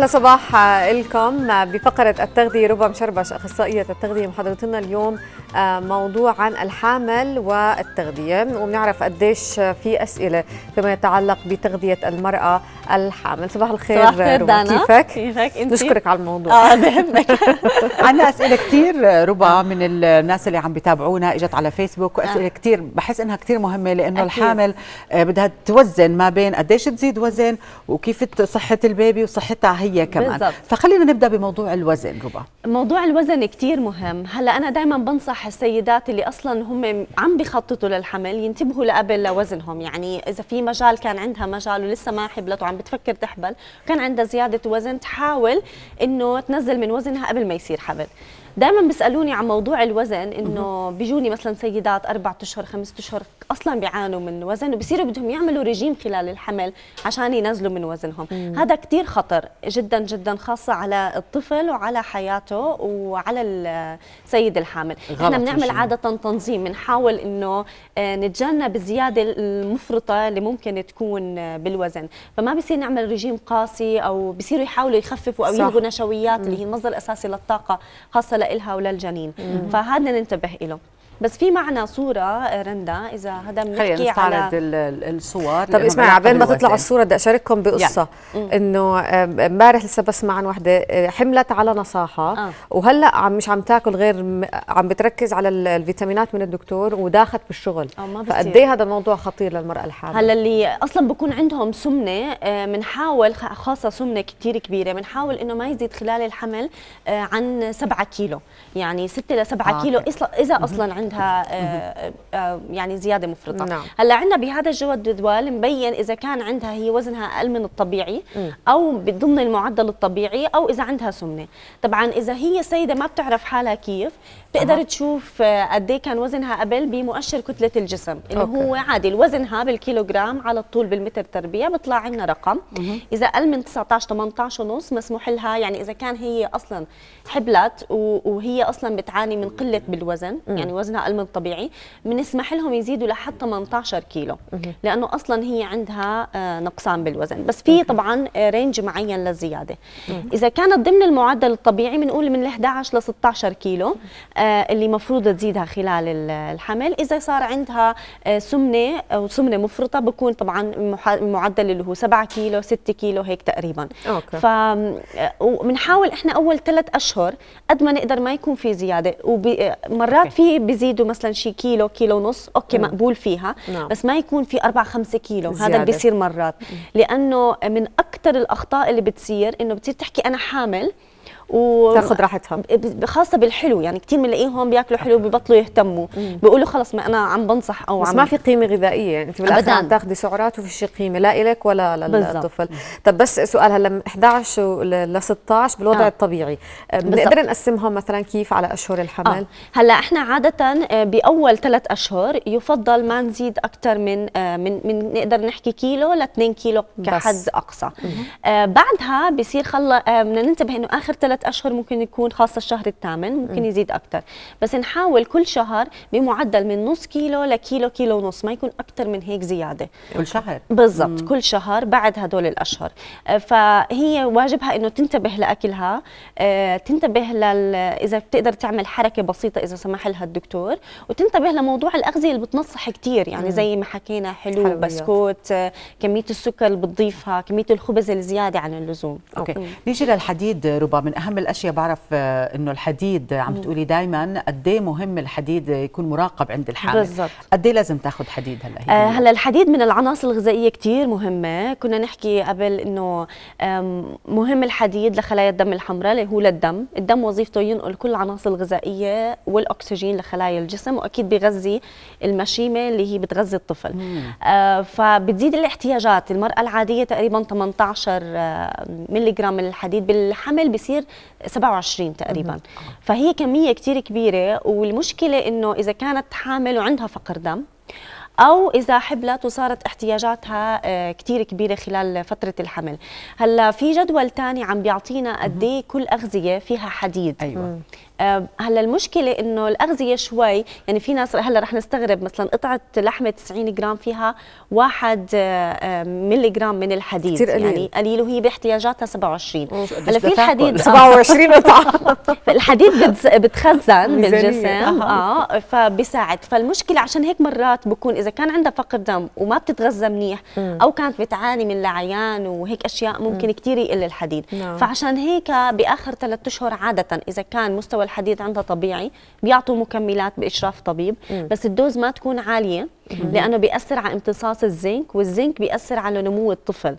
يسعد صباح لكم بفقرة التغذية. ربا مشربش أخصائية التغذية محضرتنا اليوم موضوع عن الحامل والتغذية، وبنعرف قديش في أسئلة فيما يتعلق بتغذية المرأة الحامل. صباح الخير ربا، كيفك؟ انت؟ نشكرك على الموضوع. بهمك. عندنا أسئلة كتير ربا من الناس اللي عم بيتابعونا، اجت على فيسبوك وأسئلة كتير بحس إنها كتير مهمة، لأنه الحامل بدها توزن ما بين قديش تزيد وزن وكيف صحة البيبي وصحتها هي كمان بالزبط. فخلينا نبدأ بموضوع الوزن ربا. موضوع الوزن كتير مهم. هلا أنا دايما بنصح السيدات اللي أصلا هم عم بيخططوا للحمل ينتبهوا لقبل لوزنهم، يعني إذا في مجال كان عندها مجال ولسه ما حبلت وعم بتفكر تحبل كان عندها زيادة وزن، تحاول إنه تنزل من وزنها قبل ما يصير حبل. دائما بيسالوني عن موضوع الوزن، انه بيجوني مثلا سيدات 4 اشهر 5 اشهر اصلا بيعانوا من وزن وبصيروا بدهم يعملوا رجيم خلال الحمل عشان ينزلوا من وزنهم. هذا كثير خطر جدا جدا، خاصه على الطفل وعلى حياته وعلى السيد الحامل. احنا بنعمل عاده تنظيم، بنحاول انه نتجنب الزياده المفرطه اللي ممكن تكون بالوزن، فما بصير نعمل رجيم قاسي او بصيروا يحاولوا يخففوا او يلغوا نشويات اللي هي المصدر الاساسي للطاقه خاصه لإلها وللجنين. فهذا ننتبه له. بس في معنا صورة رندا، إذا هذا بنحكي على الصور. طب اسمعي، عبال ما تطلع الصورة بدي أشارككم بقصة. إنه امبارح لسه بسمع عن وحدة حملت على نصاحة وهلا مش عم تاكل غير عم بتركز على الفيتامينات من الدكتور وداخت بالشغل. فقد ايه هذا الموضوع خطير للمرأة الحامل. هلا اللي أصلا بكون عندهم سمنة بنحاول، خاصة سمنة كتير كبيرة، بنحاول إنه ما يزيد خلال الحمل عن 7 كيلو، يعني 6 ل 7 كيلو إذا أصلا عندها يعني زياده مفرطه. نعم. هلا عندنا بهذا الجدول مبين اذا كان عندها هي وزنها اقل من الطبيعي او ضمن المعدل الطبيعي، او اذا عندها سمنه. طبعا اذا هي سيده ما بتعرف حالها كيف بتقدر تشوف قد ايه كان وزنها قبل بمؤشر كتله الجسم اللي هو عادي وزنها بالكيلوغرام على الطول بالمتر تربيع، بيطلع عندنا رقم. اذا اقل من 19 18 ونص مسموح لها، يعني اذا كان هي اصلا حبلت وهي اصلا بتعاني من قله بالوزن، يعني وزنها اقل من الطبيعي، بنسمح لهم يزيدوا لحد 18 كيلو، لانه اصلا هي عندها نقصان بالوزن. بس في طبعا رينج معين للزياده. اذا كانت ضمن المعدل الطبيعي بنقول من 11 ل 16 كيلو اللي مفروض تزيدها خلال الحمل. اذا صار عندها سمنه او سمنه مفرطه بكون طبعا المعدل اللي هو 7 كيلو 6 كيلو هيك تقريبا. فبنحاول احنا اول 3 اشهر قد ما نقدر ما يكون في زياده، ومرات في بيزيدوا مثلا شي كيلو كيلو ونص، اوكي مقبول فيها. بس ما يكون في 4 5 كيلو، هذا اللي بيصير مرات. لانه من اكثر الاخطاء اللي بتصير انه بتصير تحكي انا حامل تاخذ راحتها، خاصه بالحلو. يعني كثير بنلاقيهم بياكلوا حلو ببطلوا يهتموا، بيقولوا خلص ما انا عم بنصح او بس ما في قيمه غذائيه، يعني انت بالاخر عم تاخذي سعرات وفي شيء قيمه لا إلك ولا للطفل. طب بس سؤال، هلا من 11 ل 16 بالوضع الطبيعي بنقدر نقسمهم مثلا كيف على اشهر الحمل؟ هلا احنا عاده باول 3 اشهر يفضل ما نزيد اكثر من نقدر نحكي كيلو ل 2 كيلو كحد اقصى. بعدها بصير بدنا ننتبه انه اخر 3 أشهر ممكن يكون، خاصة الشهر الثامن ممكن يزيد أكثر، بس نحاول كل شهر بمعدل من نص كيلو لكيلو كيلو ونص، ما يكون أكثر من هيك زيادة كل شهر. بالضبط، كل شهر بعد هدول الأشهر. فهي واجبها إنه تنتبه لأكلها، تنتبه إذا بتقدر تعمل حركة بسيطة إذا سمح لها الدكتور، وتنتبه لموضوع الأغذية اللي بتنصح كثير، يعني زي ما حكينا حلو بسكوت، كمية السكر اللي بتضيفها، كمية الخبز الزيادة عن اللزوم. أوكي. نيجي للحديد ربا. من أهم الاشياء بعرف انه الحديد عم بتقولي دائما قد ايه مهم الحديد يكون مراقب عند الحامل. بالضبط. قد ايه لازم تاخذ حديد هلا؟ هلا الحديد من العناصر الغذائيه كثير مهمه. كنا نحكي قبل انه مهم الحديد لخلايا الدم الحمراء اللي هو للدم. الدم وظيفته ينقل كل العناصر الغذائيه والاكسجين لخلايا الجسم، واكيد بيغذي المشيمه اللي هي بتغذي الطفل. فبتزيد الاحتياجات. المراه العاديه تقريبا 18 ملي جرام من الحديد، بالحمل بيصير 27 تقريبا. فهي كميه كثير كبيره، والمشكله انه اذا كانت حامل وعندها فقر دم أو إذا حبلت وصارت احتياجاتها كتير كبيرة خلال فترة الحمل. هلا في جدول تاني عم بيعطينا قد ايه كل أغذية فيها حديد. أيوة. هلا المشكله انه الاغذيه شوي، يعني في ناس هلا رح نستغرب مثلا قطعه لحمه 90 جرام فيها 1 ملي جرام من الحديد، كتير قليل. يعني قليل، وهي باحتياجاتها 27. هلا في الحديد 27 قطعه الحديد بتخزن ميزانية. بالجسم فبيساعد. فالمشكله عشان هيك مرات بكون اذا كان عندها فقر دم وما بتتغذى منيح او كانت بتعاني من لعيان وهيك اشياء ممكن كثير يقل الحديد. فعشان هيك باخر 3 اشهر عاده اذا كان مستوى الحديد عندها طبيعي بيعطوا مكملات باشراف طبيب، بس الدوز ما تكون عاليه لانه بيأثر على امتصاص الزنك، والزنك بيأثر على نمو الطفل.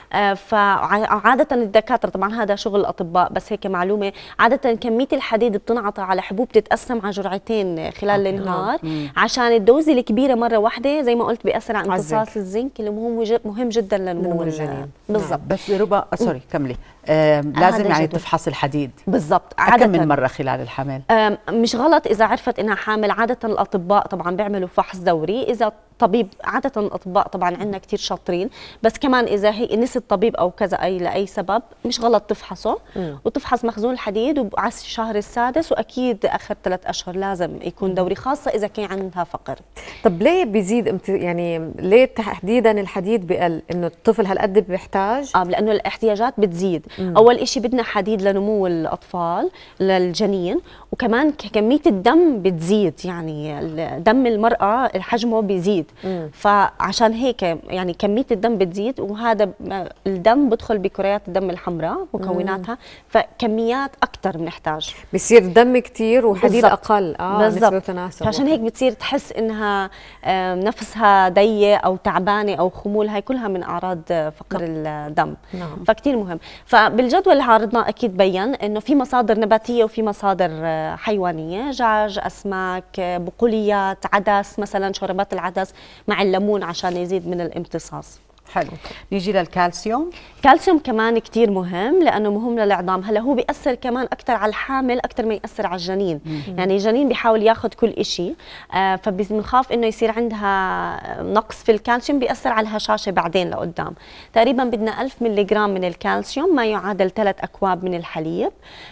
فعاده الدكاتره، طبعا هذا شغل الاطباء بس هيك معلومه، عاده كميه الحديد بتنعطى على حبوب تتقسم على جرعتين خلال النهار، عشان الدوز الكبيره مره واحده زي ما قلت بيأثر على امتصاص الزنك اللي مهم جدا لنمو الجنين. بالضبط. بس ربا سوري كملي. لازم يعني تفحص الحديد بالضبط كم من مره خلال الحمل؟ مش غلط اذا عرفت انها حامل، عاده الاطباء طبعا بيعملوا فحص دوري، اذا طبيب، عاده الاطباء طبعا عندنا كثير شاطرين، بس كمان اذا هي نسي الطبيب او كذا اي لاي سبب مش غلط تفحصه وتفحص مخزون الحديد وعلى الشهر السادس، واكيد اخر 3 اشهر لازم يكون دوري، خاصه اذا كان عندها فقر. طب ليه بيزيد يعني ليه تحديدا الحديد بقل؟ انه الطفل هالقد بيحتاج؟ لانه الاحتياجات بتزيد. اول شيء بدنا حديد لنمو الاطفال للجنين، وكمان كميه الدم بتزيد، يعني دم المراه حجمه بيزيد. فعشان هيك يعني كميه الدم بتزيد، وهذا الدم بدخل بكريات الدم الحمراء مكوناتها، فكميات اكثر بنحتاج، بصير دم كثير وحديد بالزبط. اقل. نسبه تناسب. عشان هيك بتصير تحس انها نفسها ضيق او تعبانه او خمول، هاي كلها من اعراض فقر الدم. فكتير مهم. فبالجدول اللي عرضناه اكيد بين انه في مصادر نباتيه وفي مصادر حيوانيه، دجاج، اسماك، بقوليات، عدس، مثلا شوربات العدس مع الليمون عشان يزيد من الامتصاص. حلو. نيجي للكالسيوم. الكالسيوم كمان كتير مهم لانه مهم للعظام. هلا هو بيأثر كمان اكثر على الحامل اكثر ما يأثر على الجنين. يعني الجنين بيحاول ياخذ كل شيء، فبنخاف انه يصير عندها نقص في الكالسيوم، بيأثر على الهشاشه بعدين لقدام. تقريبا بدنا 1000 ملي جرام من الكالسيوم، ما يعادل 3 أكواب من الحليب.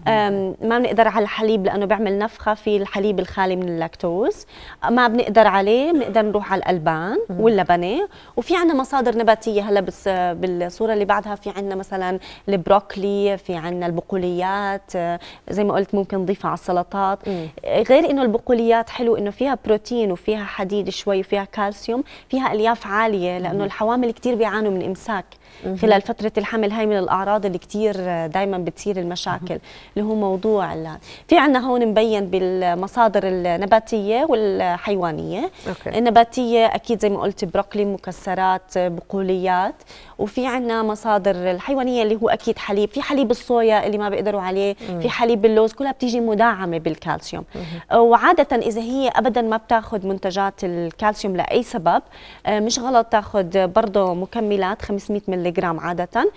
ما بنقدر على الحليب لانه بيعمل نفخه في الحليب الخالي من اللاكتوز، ما بنقدر عليه، بنقدر نروح على الالبان واللبنه. وفي عندنا مصادر نباتيه، هلا بس بالصوره اللي بعدها في عندنا مثلا البروكلي، في عندنا البقوليات، زي ما قلت ممكن نضيفها على السلطات. غير انه البقوليات حلو انه فيها بروتين وفيها حديد شوي وفيها كالسيوم، فيها الياف عاليه، لانه الحوامل كثير بيعانوا من امساك خلال فتره الحمل. هاي من الاعراض اللي كثير دائما بتصير المشاكل، اللي هو موضوع في عندنا هون مبين بالمصادر النباتيه والحيوانيه. النباتيه اكيد زي ما قلت بروكلي، مكسرات، بقوليات. وفي عندنا مصادر الحيوانيه اللي هو اكيد حليب، في حليب الصويا اللي ما بيقدروا عليه، في حليب اللوز، كلها بتيجي مدعمه بالكالسيوم. وعاده اذا هي ابدا ما بتاخذ منتجات الكالسيوم لاي سبب، مش غلط تاخذ برضه مكملات 500 ملي جرام عاده،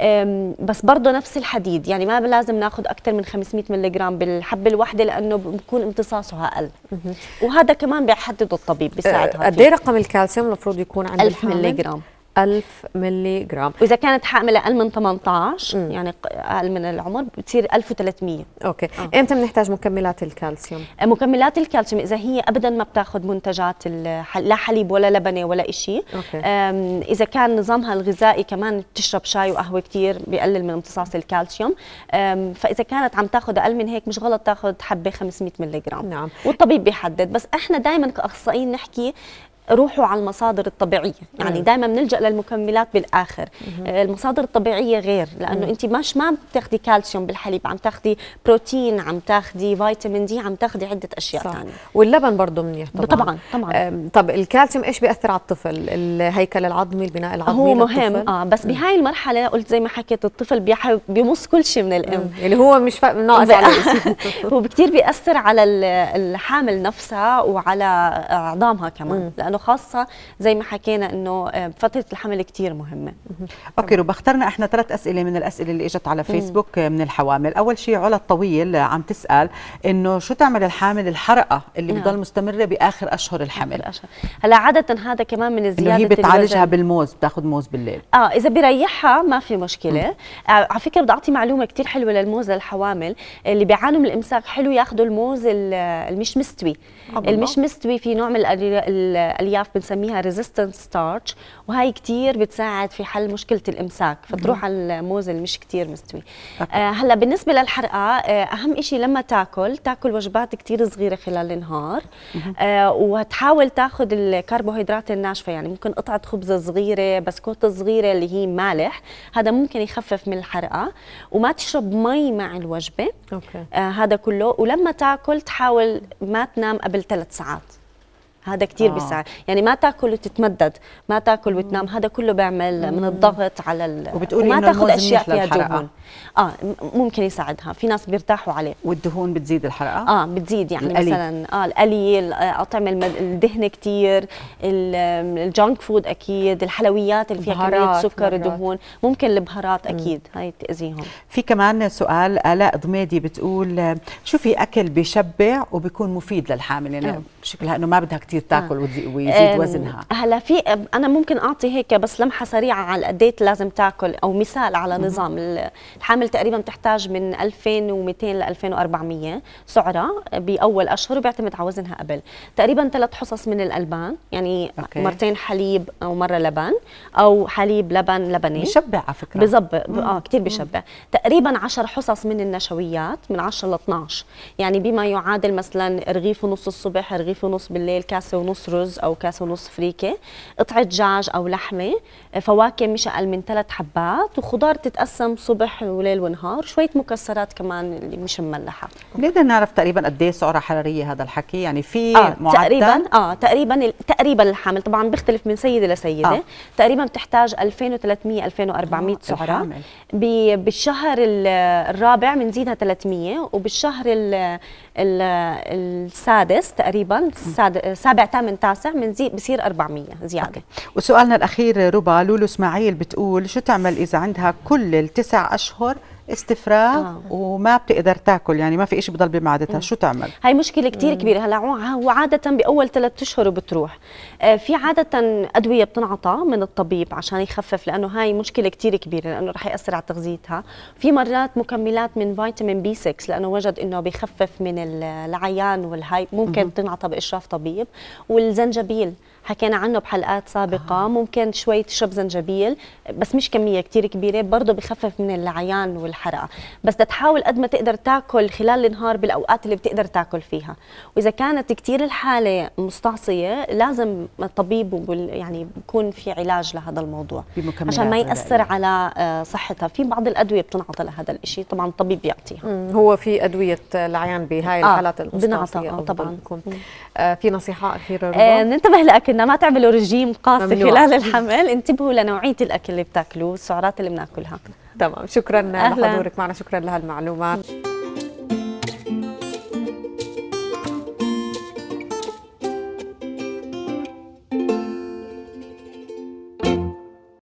بس برضه نفس الحديد، يعني ما لازم ناخذ اكثر من 500 ملي جرام بالحبه الواحده لانه بكون امتصاصها اقل. وهذا كمان بيحدده الطبيب، بيساعدها. قد ايه رقم الكالسيوم المفروض يكون عند 1000 ملي جرام. 1000 ملي جرام. واذا كانت حامله اقل من 18 يعني اقل من العمر بتصير 1300. اوكي. امتى بنحتاج مكملات الكالسيوم؟ مكملات الكالسيوم اذا هي ابدا ما بتاخذ منتجات لا حليب ولا لبنه ولا شيء. اذا كان نظامها الغذائي كمان بتشرب شاي وقهوه كثير بيقلل من امتصاص الكالسيوم، فاذا كانت عم تاخذ اقل من هيك مش غلط تاخذ حبه 500 ملي جرام. والطبيب بيحدد، بس احنا دائما كاخصائيين نحكي روحوا على المصادر الطبيعيه، يعني دائما بنلجا للمكملات بالاخر. المصادر الطبيعيه غير، لانه انت ما بتاخدي كالسيوم بالحليب، عم تاخدي بروتين، عم تاخدي فيتامين دي، عم تاخدي عده اشياء ثانيه. واللبن برضه منيح طبعا. طب الكالسيوم ايش بياثر على الطفل؟ الهيكل العظمي، البناء العظمي هو مهم. بس بهاي المرحله قلت زي ما حكيت الطفل بيمص كل شيء من الام، اللي هو مش ناقص على شيء. هو كثير بيأثر على الحامل نفسها وعلى عظامها كمان، لانه خاصه زي ما حكينا انه فتره الحمل كثير مهمه. اوكي ربا، اخترنا احنا 3 اسئله من الاسئله اللي اجت على فيسبوك من الحوامل. اول شيء علا الطويل عم تسال انه شو تعمل الحامل الحرقه اللي بتضل مستمره باخر اشهر الحمل؟ هلا عاده هذا كمان من زياده هي بتعالجها بالموز، بتاخذ موز بالليل. اذا بيريحها ما في مشكله. على فكره بدي اعطي معلومه كثير حلوه للموز للحوامل اللي بيعانوا من الامساك، حلو ياخذوا الموز المش مستوي. المش مستوي في نوع من الالياف بنسميها ريزيستنت ستارش، وهي كثير بتساعد في حل مشكله الامساك، فتروح على الموز اللي مش كثير مستوي. هلا بالنسبه للحرقه اهم شيء لما تاكل وجبات كثير صغيره خلال النهار، وتحاول تاخذ الكربوهيدرات الناشفه، يعني ممكن قطعه خبزه صغيره، بسكوت صغيره اللي هي مالح، هذا ممكن يخفف من الحرقه. وما تشرب مي مع الوجبه. اوكي. هذا كله. ولما تاكل تحاول ما تنام قبل 3 ساعات، هذا كثير بيساعد. يعني ما تاكل وتتمدد، ما تاكل وتنام، هذا كله بيعمل من الضغط على وبتقولي وما تاخذ اشياء فيها دهون. ممكن يساعدها، في ناس بيرتاحوا عليه. والدهون بتزيد الحرقه؟ بتزيد، يعني القلي. مثلا القلي، اطعمه الدهن كثير، الجانك فود اكيد، الحلويات اللي فيها كميه سكر ودهون، ممكن البهارات اكيد هاي تاذيهم. في كمان سؤال آلاء ضميدي بتقول شو في اكل بيشبع وبيكون مفيد للحامل؟ يعني شكلها انه ما بدها كثير تاكل ويزيد وزنها. هلا في انا ممكن اعطي هيك بس لمحه سريعه على قديت لازم تاكل، او مثال على نظام. الحامل تقريبا بتحتاج من 2200 ل 2400 سعره باول اشهر، وبيعتمد على وزنها قبل. تقريبا 3 حصص من الالبان، يعني مرتين حليب او مره لبن، او حليب لبن لبنين. بشبع على فكره. بظبط. كثير بشبع. تقريبا 10 حصص من النشويات، من 10 ل 12، يعني بما يعادل مثلا رغيف ونص الصبح، رغيف ونص بالليل، كاسه ونص رز او كاسه ونص فريكه، قطعه دجاج او لحمه، فواكه مش اقل من 3 حبات، وخضار تتقسم صبح وليل ونهار، شويه مكسرات كمان اللي مش مملحه. بنقدر نعرف تقريبا قد ايه سعره حراريه هذا الحكي؟ يعني في معدل تقريبا الحامل طبعا بيختلف من سيده لسيده. تقريبا بتحتاج 2300 2400 سعره. بالشهر الرابع بنزيدها 300، وبالشهر السادس تقريبا سابع ثامن تاسع بنزيد بصير 400 زياده. وسؤالنا الاخير ربا، لولو اسماعيل بتقول شو تعمل اذا عندها كل ال9 اشهر استفراغ وما بتقدر تاكل، يعني ما في شيء بضل بمعدتها، شو تعمل؟ هاي مشكله كثير كبيره. هلا هو عاده باول 3 اشهر وبتروح. في عاده ادويه بتنعطى من الطبيب عشان يخفف، لانه هاي مشكله كثير كبيره، لانه رح ياثر على تغذيتها. في مرات مكملات من فيتامين بي 6، لانه وجد انه بيخفف من العيان والهاي، ممكن تنعطى باشراف طبيب. والزنجبيل حكينا عنه بحلقات سابقه، ممكن شوي تشرب زنجبيل بس مش كميه كثير كبيره، برضه بخفف من العيان والحرقه. بس تحاول قد ما تقدر تاكل خلال النهار بالاوقات اللي بتقدر تاكل فيها. واذا كانت كثير الحاله مستعصيه لازم الطبيب يعني بيكون في علاج لهذا الموضوع عشان ما ياثر على صحتها. في بعض الادويه بتنعطى لهذا الشيء، طبعا الطبيب بيعطيها. هو في ادويه العيان بهاي الحالات المستعصيه طبعا. في نصيحه اخيره ربا؟ ننتبه لاكلنا، ما تعملوا رجيم قاسي خلال الحمل، انتبهوا لنوعيه الاكل اللي بتاكلوه والسعرات اللي بناكلها. تمام، شكرا لحضورك معنا، شكرا لهالمعلومات.